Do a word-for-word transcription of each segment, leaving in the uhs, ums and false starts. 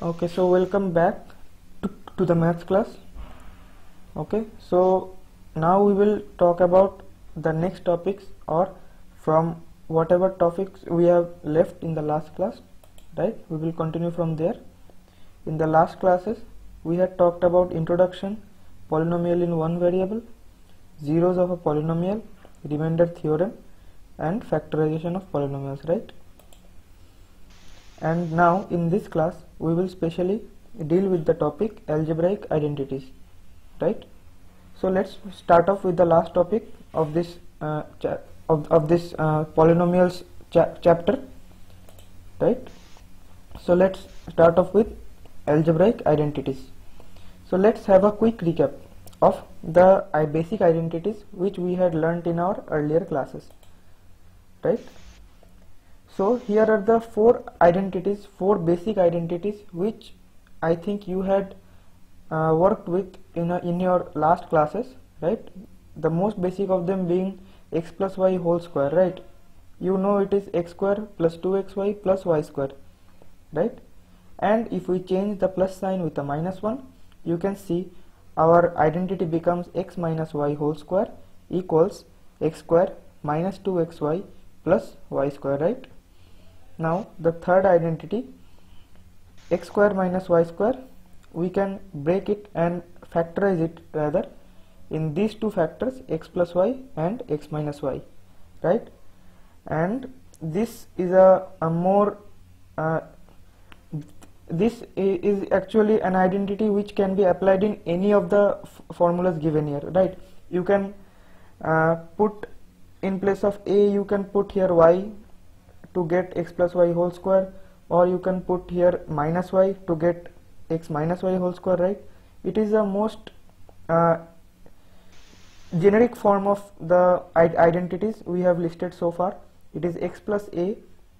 Okay, so welcome back to, to the maths class. Okay, so now we will talk about the next topics, or from whatever topics we have left in the last class, right? We will continue from there. In the last classes we had talked about introduction, polynomial in one variable, zeros of a polynomial, remainder theorem, and factorization of polynomials, right? And now in this class we will specially deal with the topic algebraic identities, right? So let's start off with the last topic of this uh, cha of, of this uh, polynomials cha chapter, right? So let's start off with algebraic identities. So let's have a quick recap of the uh, basic identities which we had learnt in our earlier classes, right? So here are the four identities, four basic identities which I think you had uh, worked with in, a, in your last classes, right? The most basic of them being x plus y whole square, right? You know it is x square plus two x y plus y square, right? And if we change the plus sign with a minus one, you can see our identity becomes x minus y whole square equals x square minus two x y plus y square, right? Now the third identity, x square minus y square, we can break it and factorize it rather in these two factors, x plus y and x minus y, right? And this is a, a more uh, this is actually an identity which can be applied in any of the f formulas given here, right? You can uh, put in place of a, you can put here y to get x plus y whole square, or you can put here minus y to get x minus y whole square, right? It is the most uh, generic form of the identities we have listed so far. It is x plus a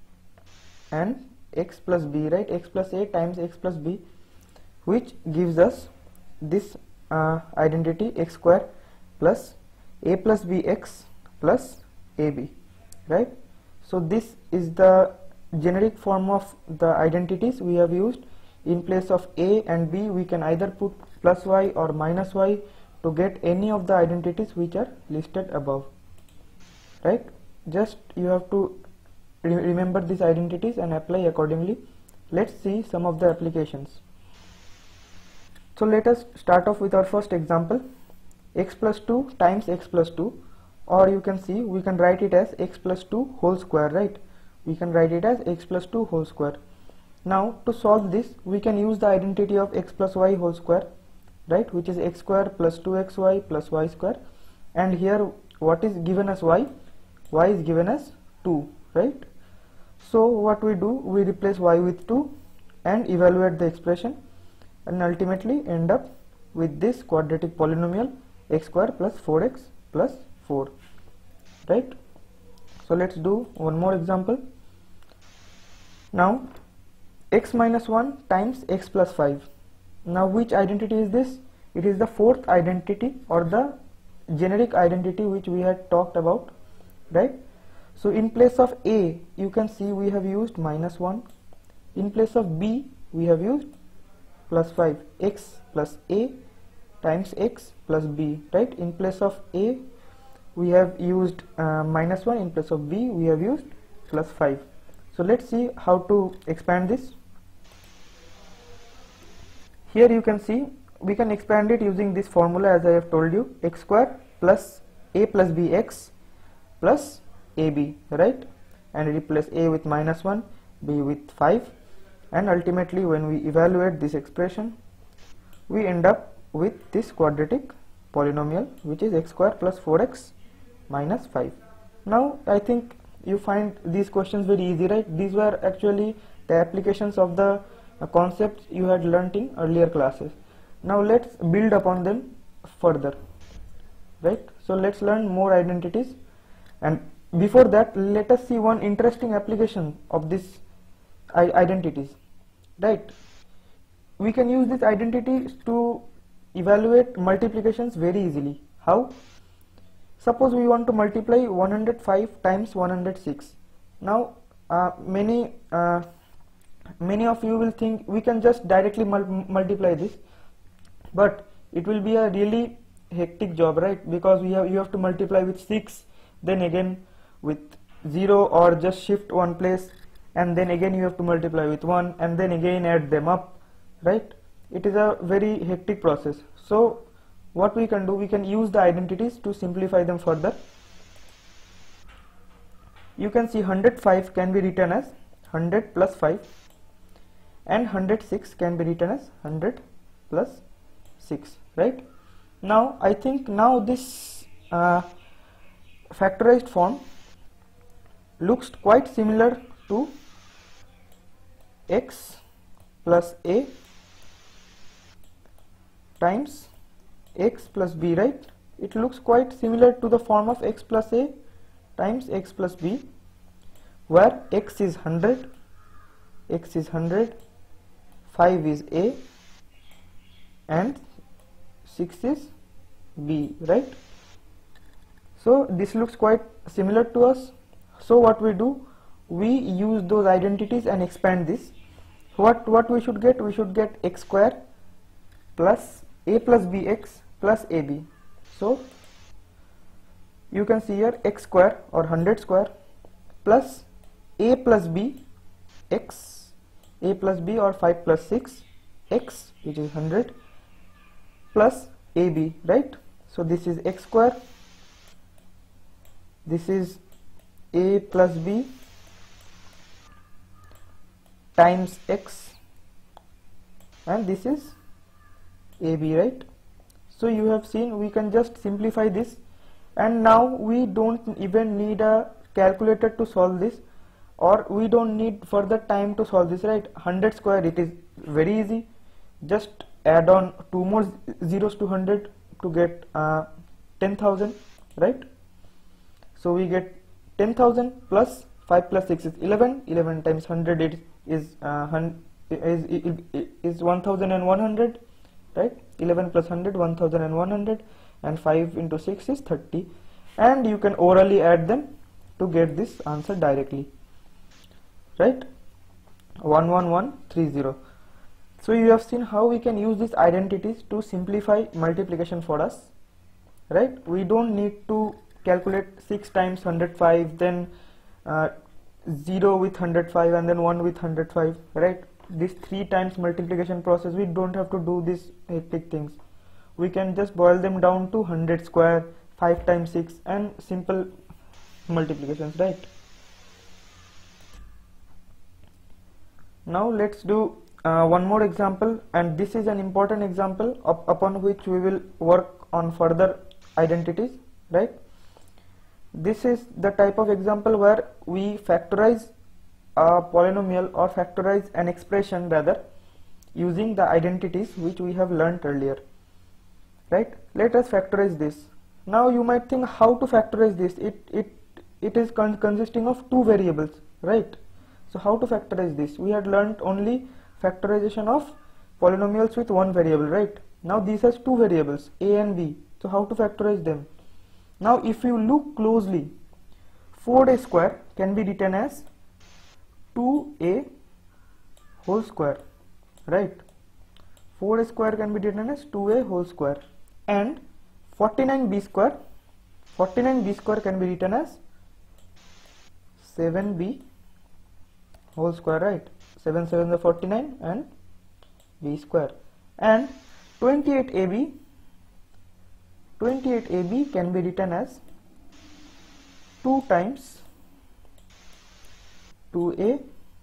and x plus b, right? X plus a times x plus b, which gives us this uh, identity x square plus a plus bx plus ab, right? So this is the generic form of the identities we have used. In place of a and b, we can either put plus y or minus y to get any of the identities which are listed above, right? Just you have to re remember these identities and apply accordingly. Let's see some of the applications. So let us start off with our first example, x plus two times x plus two, or you can see we can write it as x plus two whole square, right? We can write it as x plus two whole square. Now to solve this, we can use the identity of x plus y whole square, right, which is x square plus two x y plus y square, and here what is given as y? Y is given as two, right? So what we do, we replace y with two and evaluate the expression, and ultimately end up with this quadratic polynomial x square plus four x plus four, right? So let's do one more example. Now x minus one times x plus five. Now which identity is this? It is the fourth identity, or the generic identity which we had talked about, right? So in place of a, you can see we have used minus one. In place of b, we have used plus five. X plus a times x plus b, right? In place of a, we have used uh, minus one. In place of b, we have used plus five. So let's see how to expand this. Here you can see we can expand it using this formula, as I have told you, x square plus a plus bx plus ab, right? And replace a with minus one, b with five, and ultimately when we evaluate this expression, we end up with this quadratic polynomial, which is x square plus four x minus five. Now I think you find these questions very easy, right? These were actually the applications of the uh, concepts you had learnt in earlier classes. Now let's build upon them further, right? So let's learn more identities, and before that let us see one interesting application of these identities, right? We can use these identities to evaluate multiplications very easily. How? Suppose we want to multiply one hundred five times one hundred six. Now uh, many uh, many of you will think we can just directly mul multiply this, but it will be a really hectic job, right? Because we have you have to multiply with six, then again with zero, or just shift one place, and then again you have to multiply with one, and then again add them up, right? It is a very hectic process. So what we can do, we can use the identities to simplify them further. You can see one hundred five can be written as one hundred plus five, and one hundred six can be written as one hundred plus six, right? Now I think now this uh, factorized form looks quite similar to x plus a times x plus b, right? It looks quite similar to the form of x plus a times x plus b, where x is one hundred, x is one hundred, five is a, and six is b, right? So this looks quite similar to us. So what we do, we use those identities and expand this. What what we should get? We should get x square plus a plus bx plus ab. So you can see here x square or one hundred square plus a plus b x, a plus b or five plus six x, which is one hundred, plus ab, right? So this is x square, this is a plus b times x, and this is ab, right? So you have seen we can just simplify this, and now we don't even need a calculator to solve this, or we don't need further time to solve this, right? one hundred square, it is very easy. Just add on two more zeros to one hundred to get uh, ten thousand, right? So we get ten thousand plus five plus six is eleven. eleven times one hundred is is uh, is, is, is one thousand one hundred, right? eleven plus one hundred, one thousand one hundred, and five into six is thirty, and you can orally add them to get this answer directly, right? one one one three zero. So you have seen how we can use these identities to simplify multiplication for us, right? We don't need to calculate six times one hundred five, then uh, zero with one hundred five, and then one with one hundred five, right? This three times multiplication process, we don't have to do these hectic things. We can just boil them down to one hundred square, five times six, and simple multiplications, right? Now let's do uh, one more example, and this is an important example up, upon which we will work on further identities, right? This is the type of example where we factorize a polynomial or factorize an expression rather using the identities which we have learnt earlier, right? Let us factorize this. Now you might think how to factorize this. It it it is con consisting of two variables, right? So how to factorize this? We had learnt only factorization of polynomials with one variable, right? Now these has two variables, a and b. So how to factorize them? Now if you look closely, four a square can be written as two a whole square, right? four a square can be written as two a whole square, and forty-nine b square, forty-nine b square can be written as seven b whole square, right? seven sevens are forty-nine and b square, and twenty-eight a b, twenty-eight a b can be written as two times two a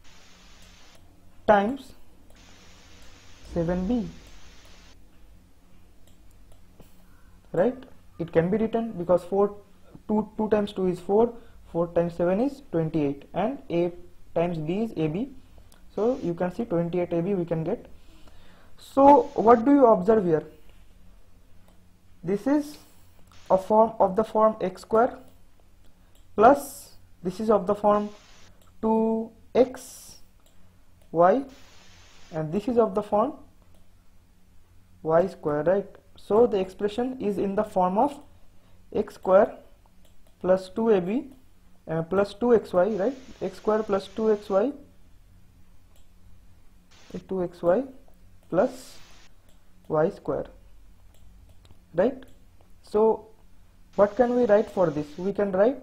times seven b, right? It can be written because four, two, two times two is four, four times seven is twenty-eight, and a times b is ab. So you can see twenty-eight a b we can get. So what do you observe here? This is a form of the form x square plus this is of the form two x y, and this is of the form y square, right? So the expression is in the form of x square plus two a b uh, plus two x y, right? X square plus two x y two x y plus y square, right? So what can we write for this? We can write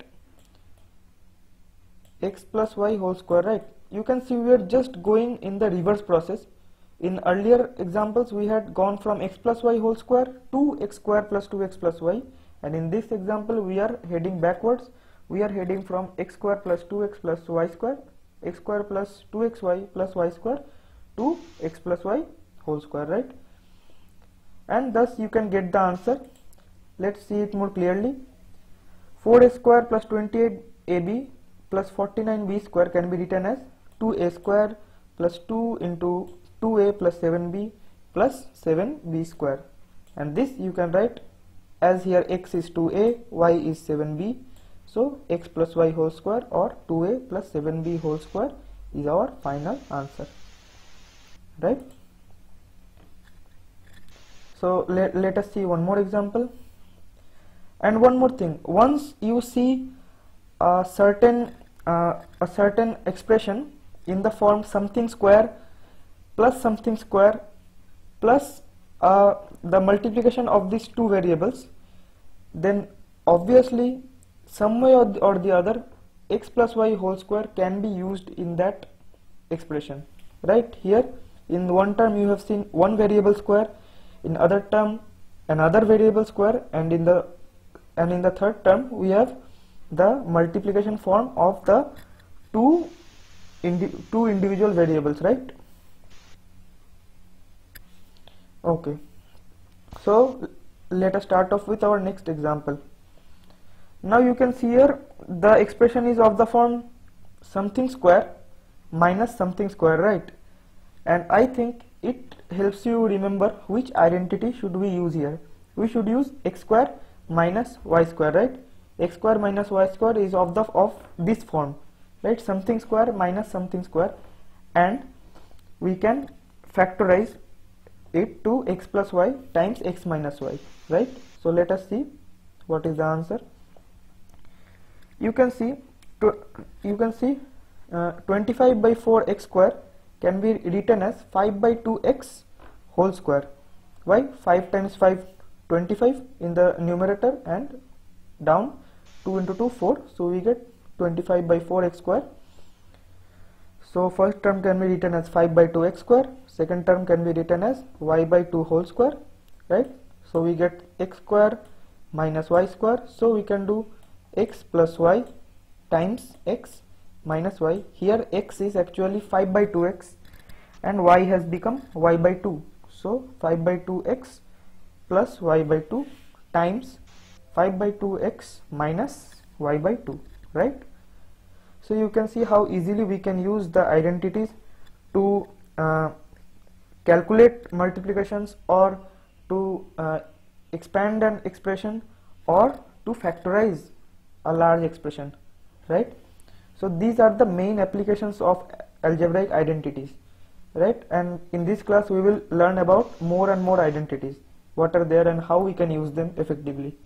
x plus y whole square, right? You can see we are just going in the reverse process. In earlier examples we had gone from x plus y whole square to x square plus two x plus y, and in this example we are heading backwards. We are heading from x square plus two x plus y square, x square plus two x y plus y square to x plus y whole square, right? And thus you can get the answer. Let's see it more clearly. four a square plus twenty-eight a b plus forty-nine b square can be written as two a square plus two into two a plus seven b plus seven b square, and this you can write as here x is two a, y is seven b, so x plus y whole square or two a plus seven b whole square is our final answer, right? So let, let us see one more example. And one more thing, once you see a certain uh, a certain expression in the form something square plus something square plus uh, the multiplication of these two variables, then obviously some way or the, or the other x plus y whole square can be used in that expression, right? Here in one term you have seen one variable square, in other term another variable square, and in the and in the third term we have the multiplication form of the two indi two individual variables, right? Okay, so let us start off with our next example. Now you can see here the expression is of the form something square minus something square, right? And I think it helps you remember which identity should we use here. We should use x square minus y square, right? X square minus y square is of the of this form, right? Something square minus something square, and we can factorize it to x plus y times x minus y, right? So let us see what is the answer. You can see to, you can see uh, twenty-five by four x square can be written as five by two x whole square. Why? five times five, twenty-five in the numerator, and down two into two, four, so we get twenty-five by four x square. So first term can be written as five by two x square, second term can be written as y by two whole square, right? So we get x square minus y square, so we can do x plus y times x minus y. Here x is actually five by two x and y has become y by two, so five by two x plus y by two times five by two x minus y by two, right? So you can see how easily we can use the identities to uh, calculate multiplications, or to uh, expand an expression, or to factorize a large expression, right? So these are the main applications of algebraic identities, right? And in this class we will learn about more and more identities, what are there and how we can use them effectively,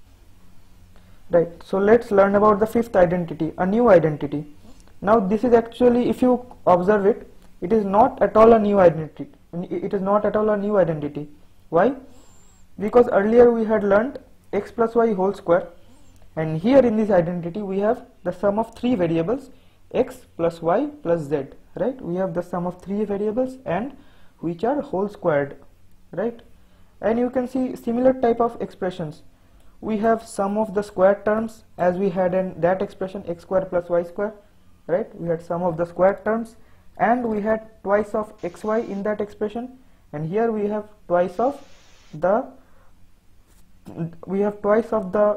right? So let's learn about the fifth identity, a new identity. Now this is actually, if you observe it, it is not at all a new identity. It is not at all a new identity. Why? Because earlier we had learned x plus y whole square, and here in this identity we have the sum of three variables x plus y plus z, right? We have the sum of three variables and which are whole squared, right? And you can see similar type of expressions. We have sum of the square terms as we had in that expression x square plus y square, right? We had sum of the square terms, and we had twice of xy in that expression, and here we have twice of the we have twice of the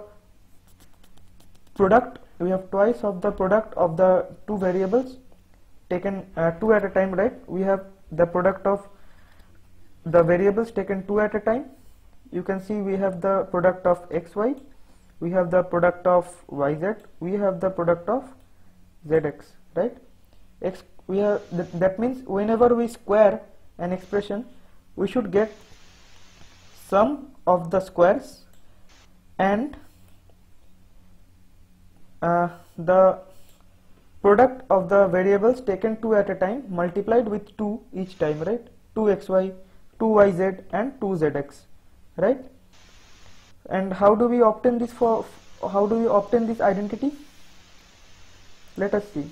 product we have twice of the product of the two variables taken uh, two at a time, right? We have the product of the variables taken two at a time. You can see we have the product of xy, we have the product of yz, we have the product of zx, right? X we have th that means whenever we square an expression, we should get sum of the squares and uh, the product of the variables taken two at a time multiplied with two each time, right? two x y, two y z and two z x, right? And how do we obtain this for how do we obtain this identity? Let us see.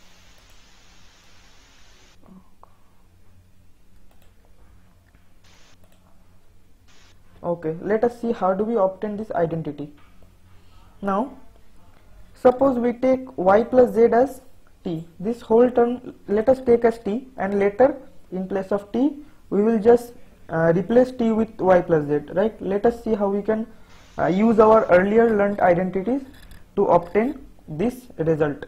Okay, let us see how do we obtain this identity. Now suppose we take y plus z as t. This whole term let us take as t, and later in place of t we will just uh, replace t with y plus z, right? Let us see how we can uh, use our earlier learnt identities to obtain this result.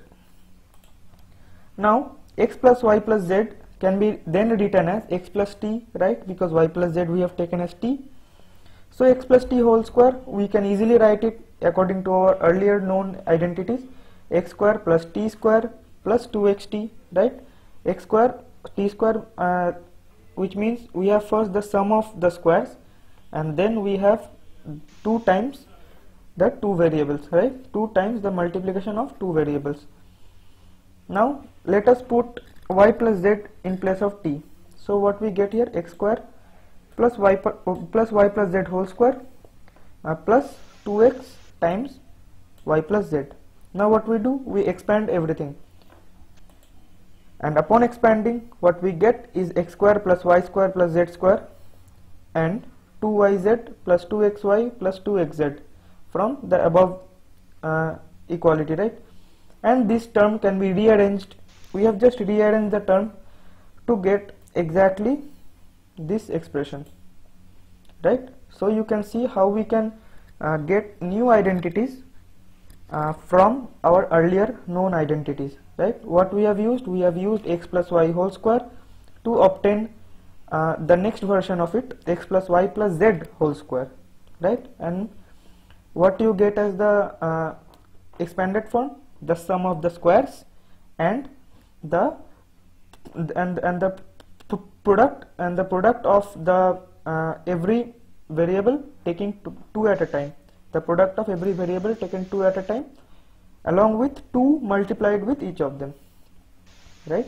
Now x plus y plus z can be then written as x plus t, right? Because y plus z we have taken as t. So x plus t whole square, we can easily write it according to our earlier known identities, x square plus t square plus two x t, right? X square t square, uh, which means we have first the sum of the squares, and then we have two times the two variables, right? two times the multiplication of two variables. Now let us put y plus z in place of t. So what we get here, x square plus y plus y plus z whole square uh, plus two x times y plus z. Now what we do, we expand everything, and upon expanding what we get is x square plus y square plus z square and two y z plus two x y plus two x z from the above uh, equality, right? And this term can be rearranged. We have just rearranged the term to get exactly this expression, right? So you can see how we can uh, get new identities uh, from our earlier known identities, right? What we have used, we have used x plus y whole square to obtain uh, the next version of it, x plus y plus z whole square, right? And what you get as the uh, expanded form, the sum of the squares and the and and the product and the product of the uh, every variable taking two, two at a time, the product of every variable taken two at a time along with two multiplied with each of them, right?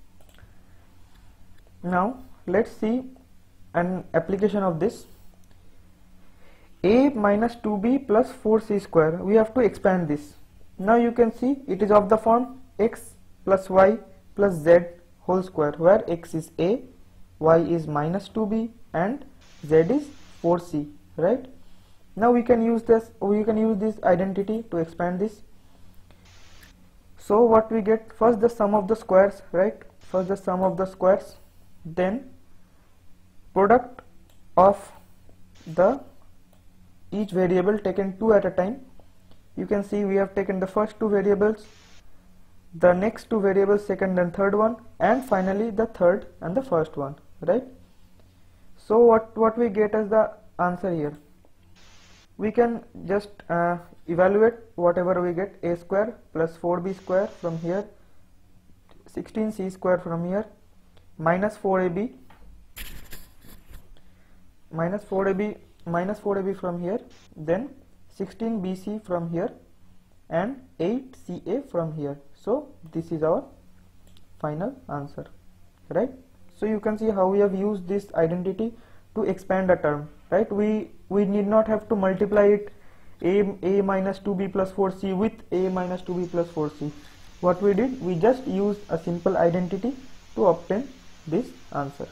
Now let's see an application of this. A minus two b plus four c square, we have to expand this. Now you can see it is of the form x plus y plus z whole square, where x is a, y is minus two b and z is four c, right? Now we can use this we can use this identity to expand this. So what we get, first the sum of the squares, right? First the sum of the squares, then product of the each variable taken two at a time. You can see we have taken the first two variables, the next two variables, second and third one, and finally the third and the first one, right? So what what we get as the answer here, we can just uh, evaluate whatever we get, a square plus four b square from here, sixteen c square from here, minus four a b minus four a b minus four a b from here, then sixteen b c from here and eight c a from here. So this is our final answer, right? So you can see how we have used this identity to expand a term, right? We we need not have to multiply it a, a minus two b plus four c with a minus two b plus four c. What we did, we just used a simple identity to obtain this answer.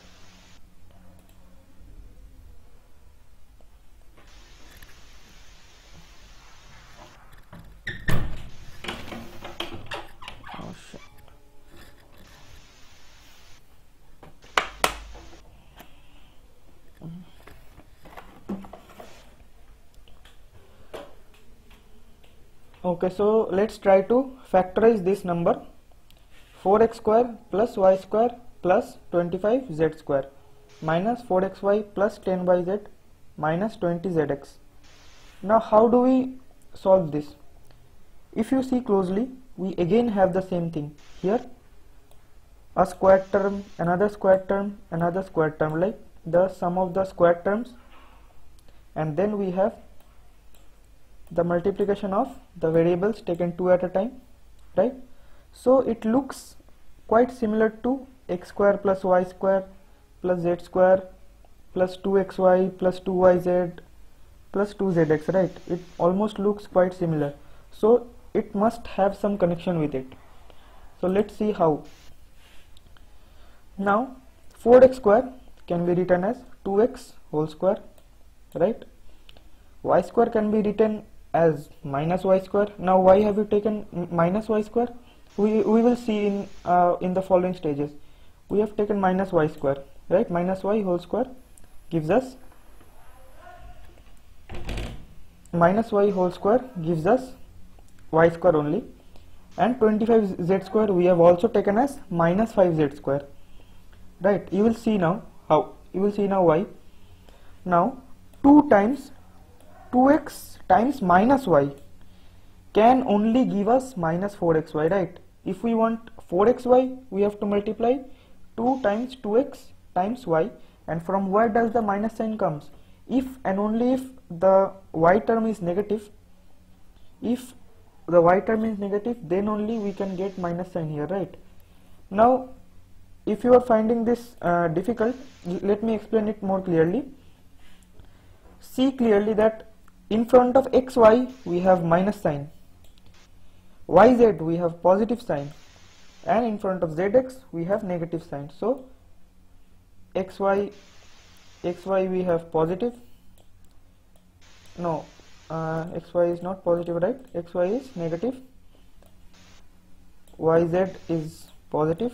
Okay, so let's try to factorize this number. four x square plus y square plus twenty-five z square minus four x y plus ten y z minus twenty z x. Now how do we solve this? If you see closely, we again have the same thing here, a square term, another square term, another square term, like the sum of the square terms, and then we have the multiplication of the variables taken two at a time, right? So it looks quite similar to x square plus y square plus z square plus two x y plus two y z plus two z x, right? It almost looks quite similar, so it must have some connection with it. So let's see how. Now four x square can be written as two x whole square, right? Y square can be written as minus y square. Now why have you taken minus y square? We, we will see in uh, in the following stages. We have taken minus y square, right? Minus y whole square gives us minus y whole square gives us y square only, and twenty-five z square we have also taken as minus five z square, right? You will see now how. You will see now why. Now two times two x times minus y can only give us minus four x y, right? If we want four x y, we have to multiply two times two x times y, and from where does the minus sign comes? If and only if the y term is negative, if the y term is negative, then only we can get minus sign here, right? Now if you are finding this uh, difficult, let me explain it more clearly. See clearly that in front of xy we have minus sign, yz we have positive sign, and in front of zx we have negative sign. So xy xy we have positive, no uh, xy is not positive, right? Xy is negative, yz is positive,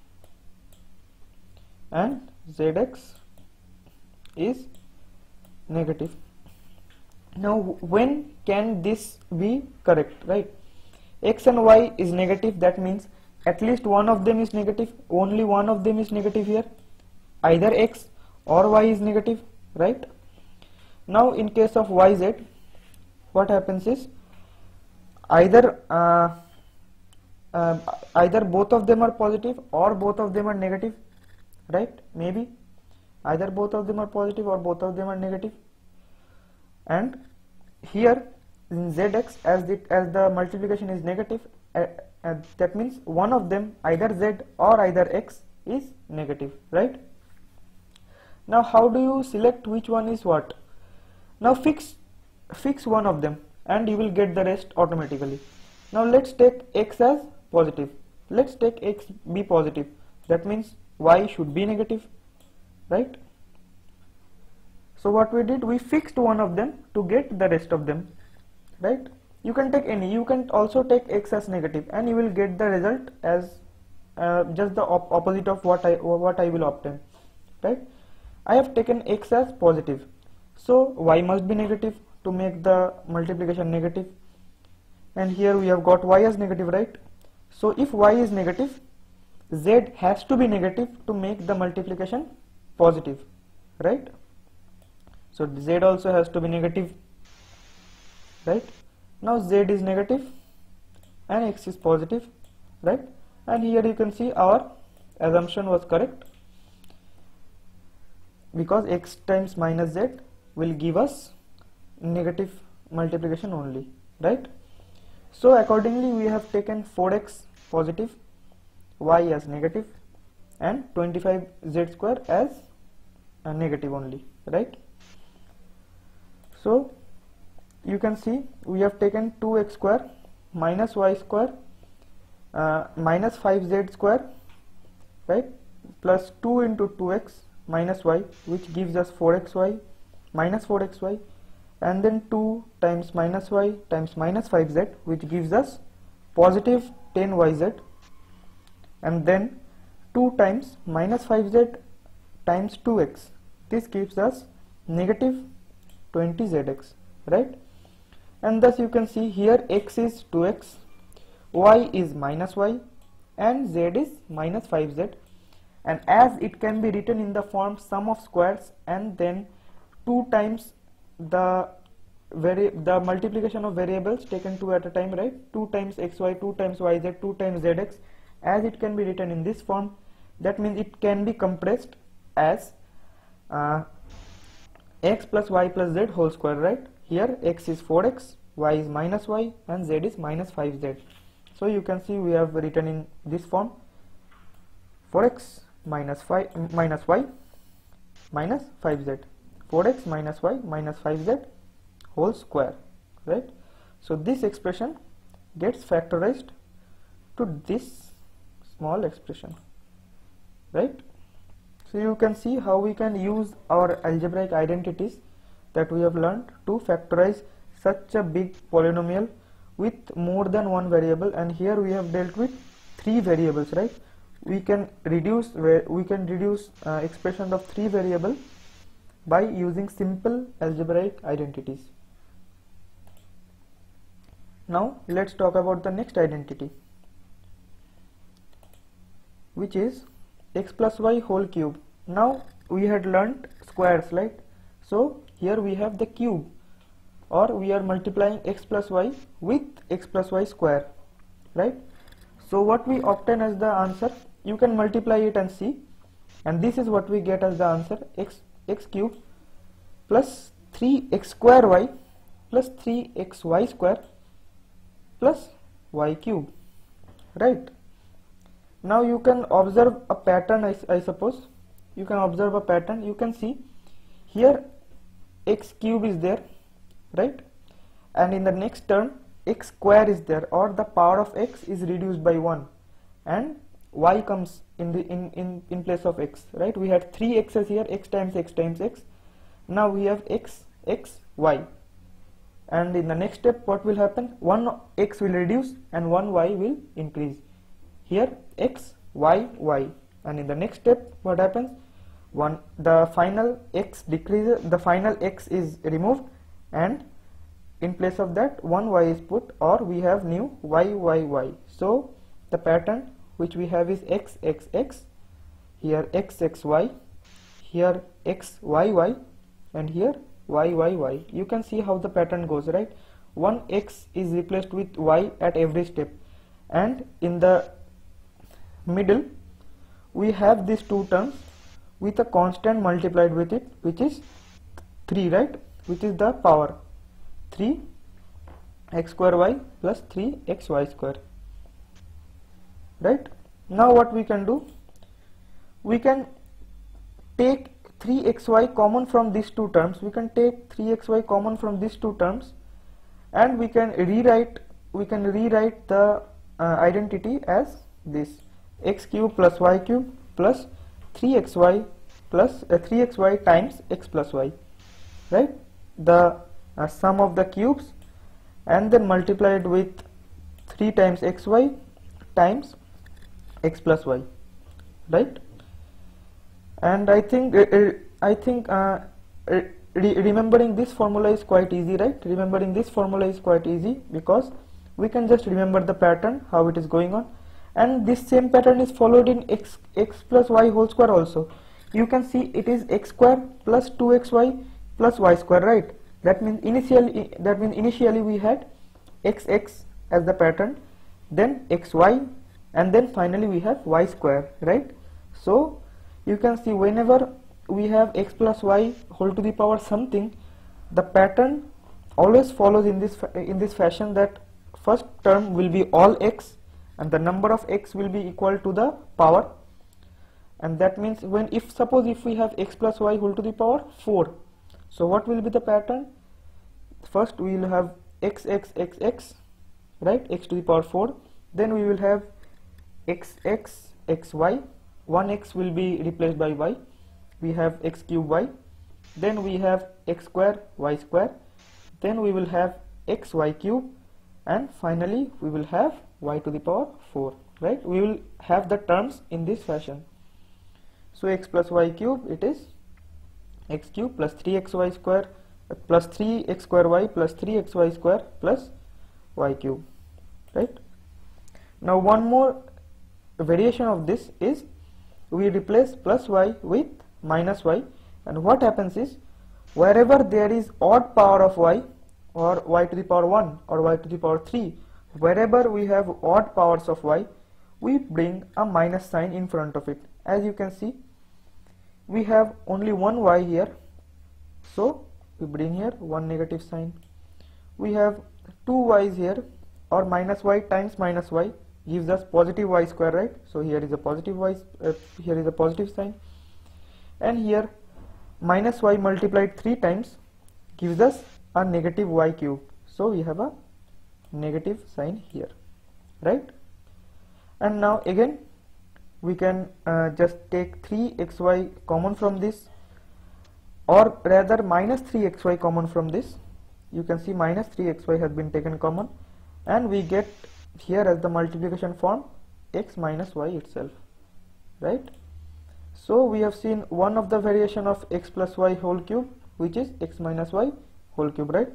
and zx is negative. Now when can this be correct, right? X and y is negative, that means at least one of them is negative, only one of them is negative here, either x or y is negative, right? Now in case of yz, what happens is either uh, uh, either both of them are positive or both of them are negative, right? Maybe either both of them are positive or both of them are negative. And here in zx, as the as the multiplication is negative, uh, uh, that means one of them, either z or either x, is negative, right? Now how do you select which one is what? Now fix fix one of them and you will get the rest automatically. Now let's take x as positive, let's take x be positive, that means y should be negative, right? So what we did, we fixed one of them to get the rest of them, right? You can take any, you can also take x as negative and you will get the result as uh, just the op opposite of what I what I will obtain, right? I have taken x as positive, so y must be negative to make the multiplication negative, and here we have got y as negative, right? So if y is negative, z has to be negative to make the multiplication positive, right? So z also has to be negative, right? Now z is negative and x is positive, right? And here you can see our assumption was correct, because x times minus z will give us negative multiplication only, right? So accordingly we have taken four x positive, y as negative, and twenty-five z square as a negative only, right? So you can see we have taken two x square minus y square uh, minus five z square, right, plus two into two x minus y, which gives us four x y minus four x y, and then two times minus y times minus five z, which gives us positive ten y z, and then two times minus five z times two x, this gives us negative twenty z x, right? And thus you can see here x is two x, y is minus y, and z is minus five z, and as it can be written in the form sum of squares and then two times the vari the multiplication of variables taken two at a time, right? two times xy, two times yz, two times zx, as it can be written in this form, that means it can be compressed as uh, x plus y plus z whole square, right? Here x is four x, y is minus y, and z is minus five z. So you can see we have written in this form: four x minus five minus y minus five z, four x minus y minus five z whole square, right? So this expression gets factorized to this small expression, right? So you can see how we can use our algebraic identities that we have learned to factorize such a big polynomial with more than one variable. And here we have dealt with three variables, right? We can reduce we can reduce uh, expression of three variable by using simple algebraic identities. Now let's talk about the next identity, which is x plus y whole cube. Now we had learnt squares, right? So here we have the cube, or we are multiplying x plus y with x plus y square, right? So what we obtain as the answer, you can multiply it and see, and this is what we get as the answer: x x cube plus three x square y plus three x y square plus y cube, right? Now you can observe a pattern. I, I suppose you can observe a pattern. You can see here x cube is there, right? And in the next term x square is there, or the power of x is reduced by one, and y comes in the in, in in place of x, right? We had three x's here, x times x times x. Now we have x x y, and in the next step what will happen? One x will reduce and one y will increase. Here x y y, and in the next step what happens? One the final x decreases, the final x is removed, and in place of that one y is put, or we have new y y y. So the pattern which we have is x x x, here x x y, here x y y, and here y y y. You can see how the pattern goes, right? One x is replaced with y at every step, and in the middle we have these two terms with a constant multiplied with it, which is three, right? Which is the power three x square y plus three x y square, right? Now what we can do, we can take three x y common from these two terms. We can take three x y common from these two terms, and we can rewrite we can rewrite the uh, identity as this: x cube plus y cube plus three x y plus uh, three x y times x plus y, right? The uh, sum of the cubes, and then multiplied with three times xy times x plus y, right? And I think uh, uh, I think uh, re remembering this formula is quite easy, right? Remembering this formula is quite easy because we can just remember the pattern, how it is going on. And this same pattern is followed in x x plus y whole square also. You can see it is x square plus two x y plus y square, right? That means initially that means initially we had xx as the pattern, then xy, and then finally we have y square, right? So you can see whenever we have x plus y whole to the power something, the pattern always follows in this in this fashion, that first term will be all x and the number of x will be equal to the power. And that means when if suppose if we have x plus y whole to the power four, so what will be the pattern? First we will have x x x x, right? X to the power four. Then we will have x x x y, one x will be replaced by y, we have x cube y. Then we have x square y square, then we will have x y cube, and finally we will have y to the power four, right? We will have the terms in this fashion. So x plus y cube, it is x cube plus three x y square uh, plus three x square y plus three x y square plus y cube, right? Now one more variation of this is we replace plus y with minus y, and what happens is wherever there is odd power of y, or y to the power one or y to the power three, wherever we have odd powers of y, we bring a minus sign in front of it. As you can see, we have only one y here, so we bring here one negative sign. We have two y's here, or minus y times minus y gives us positive y square, right? So here is a positive y, uh, here is a positive sign, and here minus y multiplied three times gives us a negative y cube. So we have a negative sign here, right? And now again we can uh, just take three x y common from this, or rather minus three x y common from this. You can see minus three x y has been taken common, and we get here as the multiplication form x minus y itself, right? So we have seen one of the variation of x plus y whole cube, which is x minus y whole cube, right?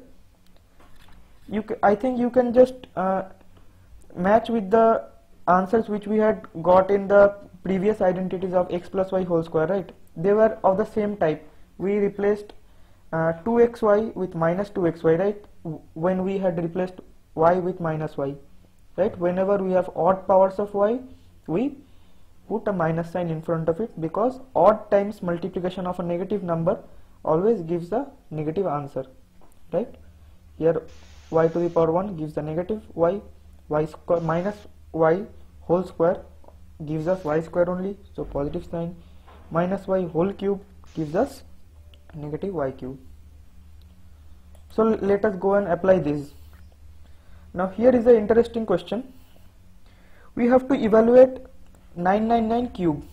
You I think you can just uh, match with the answers which we had got in the previous identities of x plus y whole square, right? They were of the same type. We replaced uh, two x y with minus two x y, right? When we had replaced y with minus y, right? Whenever we have odd powers of y, we put a minus sign in front of it, because odd times multiplication of a negative number always gives a negative answer, right? Here y to the power one gives a negative y, y square minus y whole square gives us y square only, so positive sign. Minus y whole cube gives us negative y cube. So let us go and apply this. Now here is an interesting question. We have to evaluate nine nine nine cube.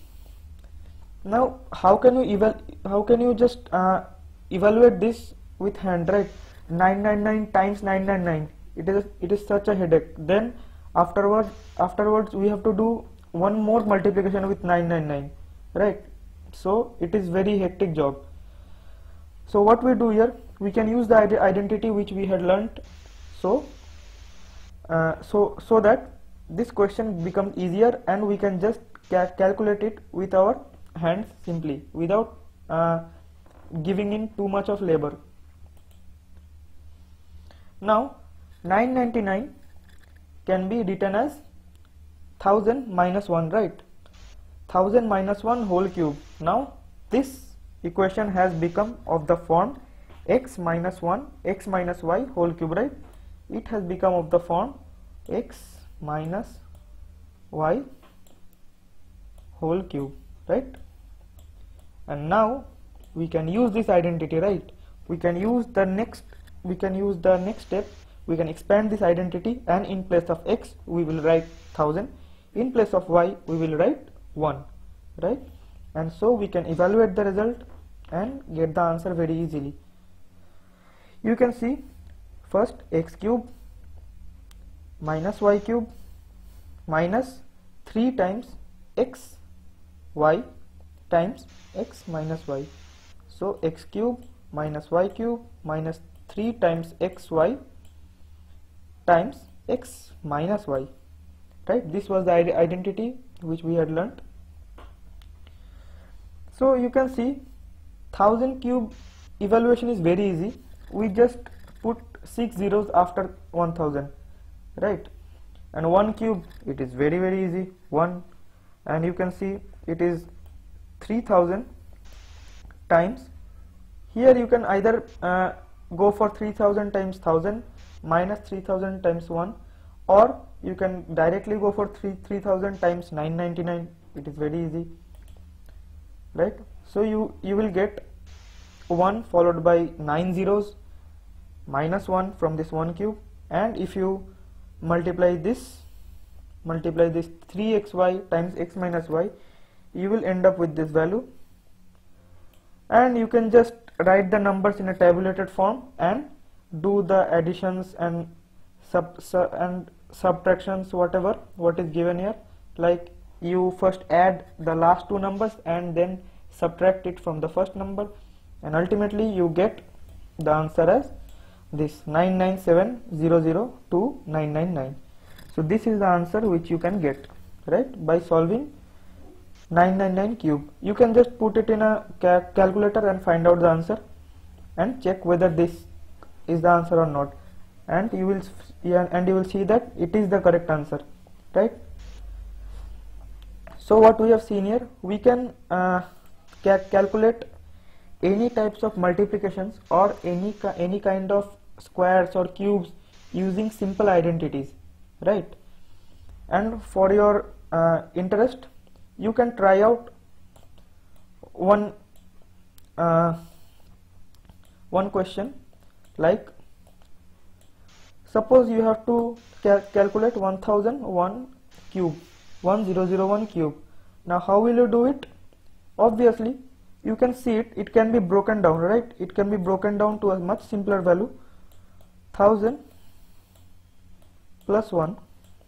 Now how can you eval how can you just uh, evaluate this with hand, right? nine nine nine times nine nine nine, it is it is such a headache. Then afterwards afterwards we have to do one more multiplication with nine nine nine, right? So it is very hectic job. So what we do here, we can use the identity which we had learnt, so uh, so so that this question becomes easier, and we can just ca calculate it with our hands simply, without uh, giving in too much of labor. Now nine ninety-nine can be written as one thousand minus one, right? one thousand minus one whole cube. Now this equation has become of the form x minus one x minus y whole cube, right? It has become of the form x minus y whole cube, right? And now we can use this identity, right? We can use the next we can use the next step. We can expand this identity, and in place of x we will write one thousand, in place of y we will write one, right? And so we can evaluate the result and get the answer very easily. You can see first x cube minus y cube minus three times x y times x minus y. So x cube minus y cube minus three times xy times x minus y, right? This was the identity which we had learnt. So you can see one thousand cube evaluation is very easy. We just put six zeros after one thousand, right? And one cube, it is very very easy, one, and you can see it is three thousand times. Here you can either uh, go for three thousand times one thousand minus three thousand times one, or you can directly go for three thousand times nine ninety-nine. It is very easy, right? So you you will get one followed by nine zeros minus one from this one cube, and if you multiply this multiply this three x y times x minus y, you will end up with this value. And you can just write the numbers in a tabulated form and do the additions and sub, sub and subtractions, whatever what is given here. Like you first add the last two numbers and then subtract it from the first number, and ultimately you get the answer as this nine nine seven zero zero two nine nine nine. So this is the answer which you can get, right, by solving nine nine nine cube. You can just put it in a ca calculator and find out the answer and check whether this is the answer or not, and you will yeah, and you will see that it is the correct answer, right? So what we have seen here, we can uh, ca calculate any types of multiplications or any any kind of squares or cubes using simple identities. right? And for your uh, interest, you can try out one uh, one question, like suppose you have to cal calculate one thousand one cube, one thousand one cube. Now how will you do it? Obviously you can see it, it can be broken down, right? It can be broken down to a much simpler value, one thousand plus one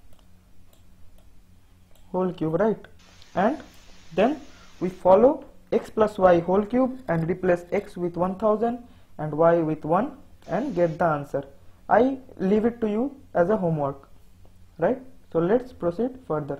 whole cube, right? And then we follow x plus y whole cube and replace x with one thousand and y with one and get the answer. I leave it to you as a homework, right? So let's proceed further.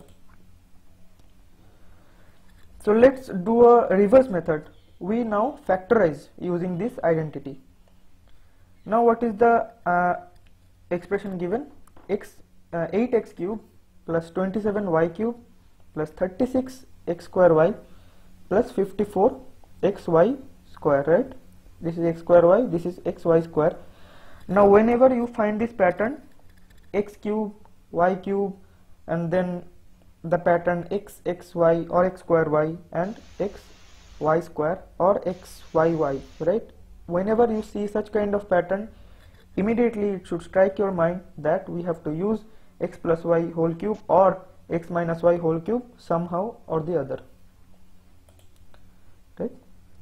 So let's do a reverse method. We now factorize using this identity. Now what is the uh, expression given? X uh, eight x cube plus twenty-seven y cube plus thirty-six x square y plus fifty-four x y square, right? This is x square y, this is x y square. Now whenever you find this pattern, x cube, y cube, and then the pattern x x y or x square y and x y square or x y y, right? Whenever you see such kind of pattern, immediately it should strike your mind that we have to use x plus y whole cube or x minus y whole cube somehow or the other, right?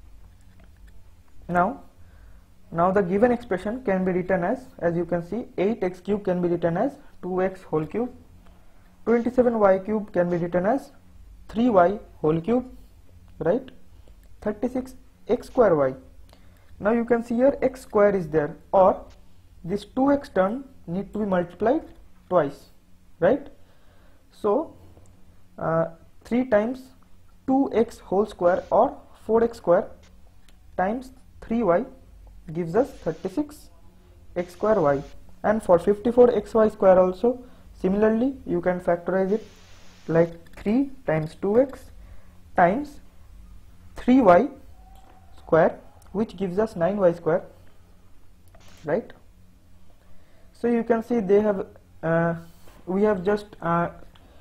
Now now the given expression can be written as as you can see, eight x cube can be written as two x whole cube, twenty-seven y cube can be written as three y whole cube, right? thirty-six x square y. Now you can see here x square is there, or this two x term need to be multiplied twice, right? So uh, three times two x whole square or four x square times three y gives us thirty-six x square y, and for fifty-four x y square also similarly you can factorize it like three times two x times three y square, which gives us nine y square, right? So you can see they have uh, we have just uh,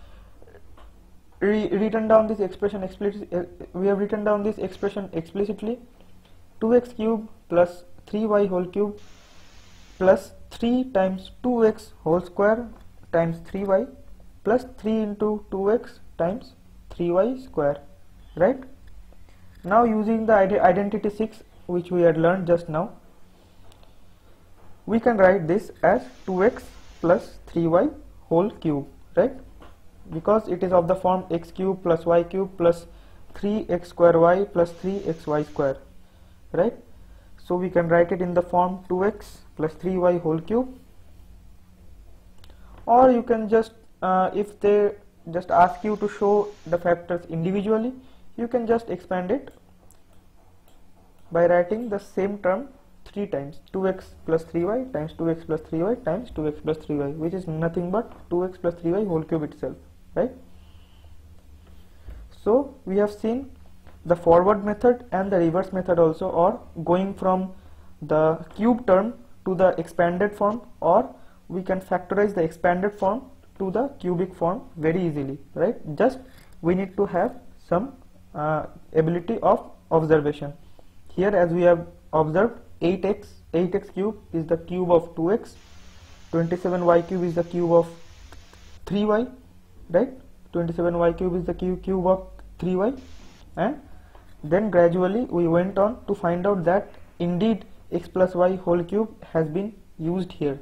re written down this expression explicitly. Uh, we have written down this expression explicitly. two x cube plus three y whole cube plus three times two x whole square times three y plus three into two x times three y square, right? Now using the ide identity six which we had learned just now, we can write this as two x plus three y whole cube, right? Because it is of the form x cube plus y cube plus three x square y plus three x y square, right? So we can write it in the form two x plus three y whole cube, or you can just uh, if they just ask you to show the factors individually, you can just expand it by writing the same term three times, two x plus three y times two x plus three y times two x plus three y, which is nothing but two x plus three y whole cube itself, right? So we have seen the forward method and the reverse method also, or going from the cube term to the expanded form, or we can factorize the expanded form to the cubic form very easily, right? Just we need to have some uh, ability of observation. Here as we have observed, eight x eight x cube is the cube of two x, twenty-seven y cube is the cube of three y, right? twenty-seven y cube is the cube, cube of three y, and then gradually we went on to find out that indeed x plus y whole cube has been used here.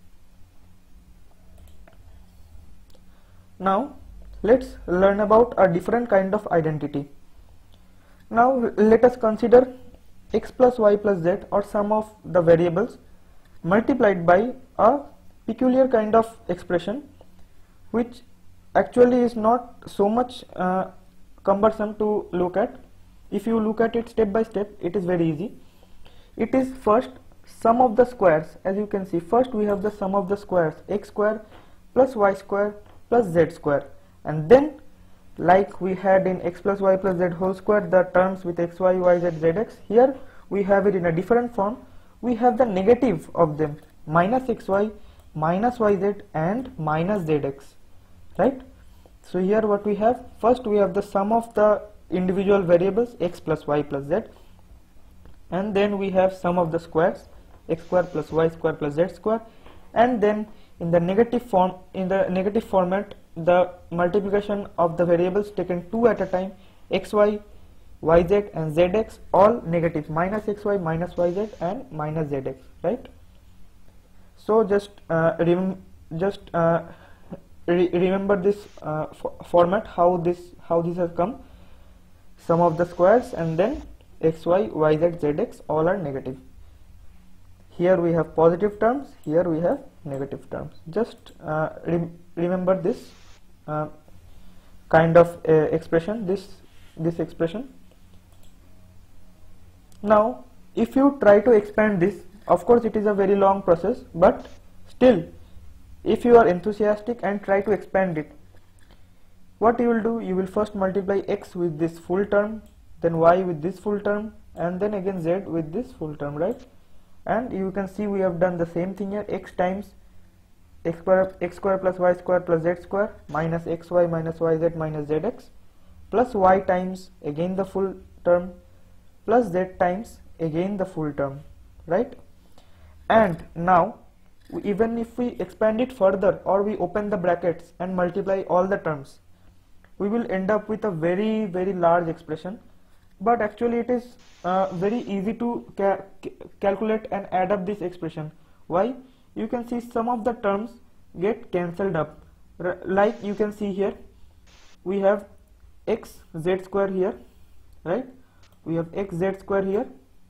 Now let's learn about a different kind of identity. Now let us consider x plus y plus z, or sum of the variables, multiplied by a peculiar kind of expression which actually is not so much uh, cumbersome to look at. If you look at it step by step, it is very easy. It is first sum of the squares. As you can see, first we have the sum of the squares, x square plus y square plus z square, and then like we had in x plus y plus z whole square, the terms with xy, yz, zx, here we have it in a different form. We have the negative of them, minus xy minus yz and minus zx, right? So here what we have, first we have the sum of the individual variables x plus y plus z, and then we have sum of the squares x square plus y square plus z square, and then in the negative form, in the negative format, the multiplication of the variables taken two at a time, xy, yz and zx, all negatives, minus xy, minus yz and minus zx, right? So just uh, rem just uh, re remember this uh, format, how this how this has come, sum of the squares and then xy, yz, zx all are negative. Here we have positive terms, here we have negative terms. Just uh, re remember this uh, kind of uh, expression, this this expression. Now if you try to expand this, of course it is a very long process, but still if you are enthusiastic and try to expand it, what you will do, you will first multiply x with this full term, then y with this full term, and then again z with this full term, right? And you can see we have done the same thing here, x times x square, x square plus y square plus z square minus xy minus yz minus zx, plus y times again the full term plus z times again the full term, right? And now even if we expand it further or we open the brackets and multiply all the terms, we will end up with a very very large expression. But actually it is uh, very easy to ca calculate and add up this expression. Why? You can see some of the terms get cancelled up. R like you can see here, we have x z square here, right? We have x z square here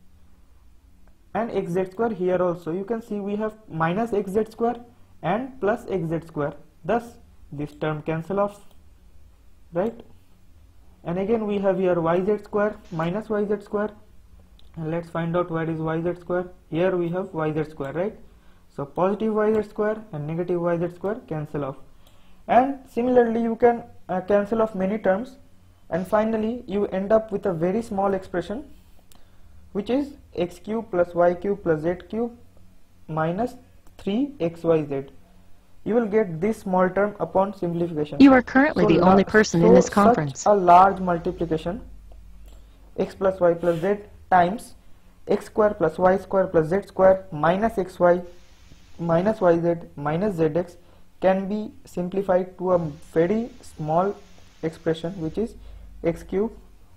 and x z square here also. You can see we have minus x z square and plus x z square. Thus this term cancel off, right? And again we have here yz square minus yz square, and let's find out where is yz square. Here we have yz square, right? So positive yz square and negative yz square cancel off, and similarly you can uh, cancel off many terms, and finally you end up with a very small expression, which is x cube plus y cube plus z cube minus three x y z. You will get this small term upon simplification. You are currently so the only person so in this conference. Such a large multiplication, x plus y plus z times x square plus y square plus z square minus xy minus yz minus zx, can be simplified to a very small expression, which is x cube,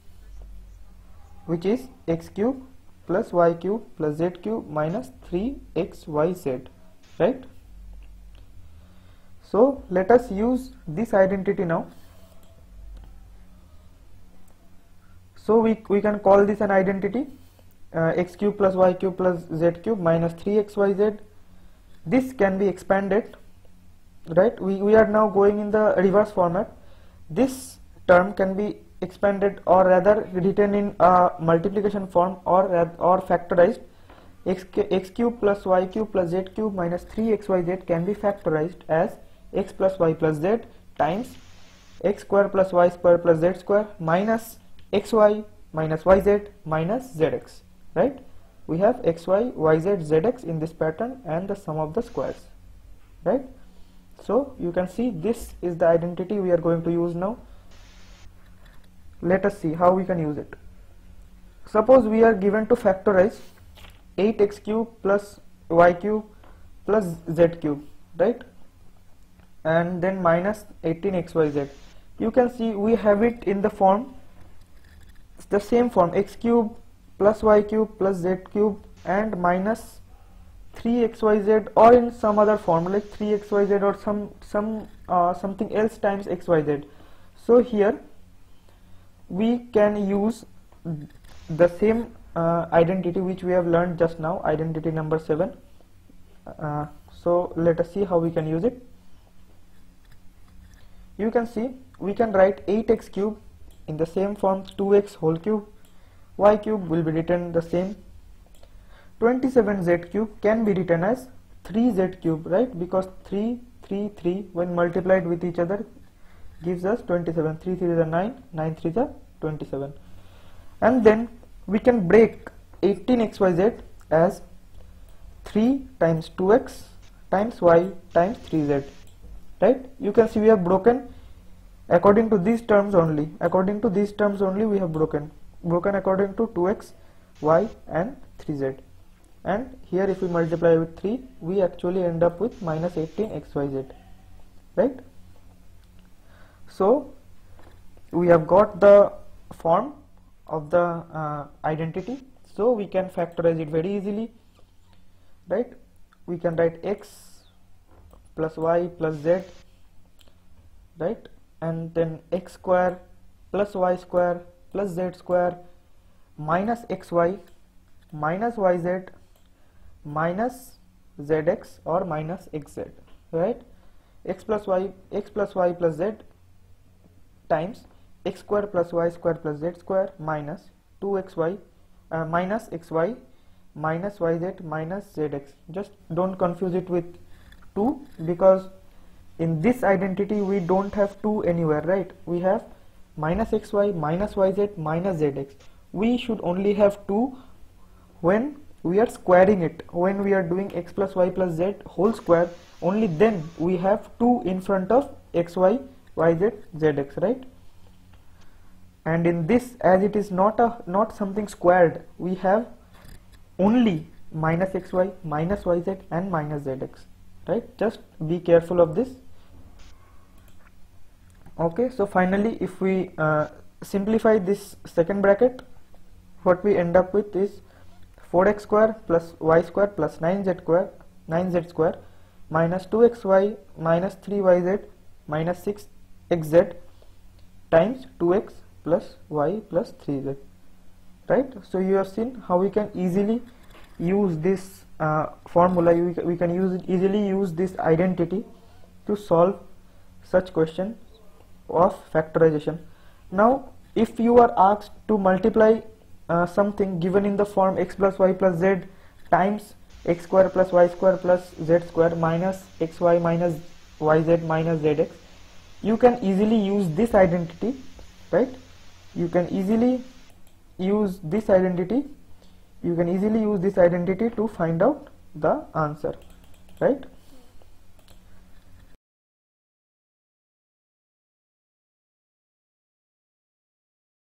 which is x cube plus y cube plus z cube minus three x y z, right? So let us use this identity now. So we, we can call this an identity, uh, x cube plus y cube plus z cube minus three x y z. This can be expanded, right? We, we are now going in the reverse format. This term can be expanded or rather written in a multiplication form or, or factorized. X, x cube plus y cube plus z cube minus three x y z can be factorized as x plus y plus z times x square plus y square plus z square minus xy minus yz minus zx, right? We have xy, yz, zx in this pattern and the sum of the squares, right? So you can see this is the identity we are going to use now. Let us see how we can use it. Suppose we are given to factorize eight x cube plus y cube plus z cube, right? And then minus eighteen x y z. You can see we have it in the form, it's the same form, x cube plus y cube plus z cube and minus three x y z, or in some other form like three x y z or some some uh, something else times x y z. So here we can use the same uh, identity which we have learned just now, identity number seven. Uh, so let us see how we can use it. You can see we can write eight x cube in the same form, two x whole cube, y cube will be written the same, twenty-seven z cube can be written as three z cube, right? Because three, three, three when multiplied with each other gives us twenty-seven. three threes are nine, nine threes are twenty-seven. And then we can break eighteen x y z as three times two x times y times three z, right? You can see we have broken according to these terms only. According to these terms only we have broken. Broken according to two x, y and three z. And here if we multiply with three, we actually end up with minus eighteen x y z, right? So we have got the form of the uh, identity, so we can factorize it very easily, right? We can write x plus y plus z, right? And then x square plus y square plus z square minus xy minus yz minus zx or minus xz, right? X plus y x plus y plus z times x square plus y square plus z square minus two x y uh, minus xy minus yz minus zx. Just don't confuse it with two, because in this identity we don't have two anywhere, right? We have minus xy minus yz minus zx. We should only have two when we are squaring it. When we are doing x plus y plus z whole square, only then we have two in front of xy yz zx, right? And in this, as it is not a not something squared, we have only minus xy minus yz and minus zx, right? Just be careful of this. Okay, so finally if we uh, simplify this second bracket, what we end up with is four x square plus y square plus nine z square nine z square minus two x y minus three y z minus six x z times two x plus y plus three z, right? So you have seen how we can easily use this uh, formula. We, we can use it easily use this identity to solve such questions of factorization. Now if you are asked to multiply uh, something given in the form x plus y plus z times x square plus y square plus z square minus xy minus yz minus zx, you can easily use this identity, right? You can easily use this identity you can easily use this identity to find out the answer, right?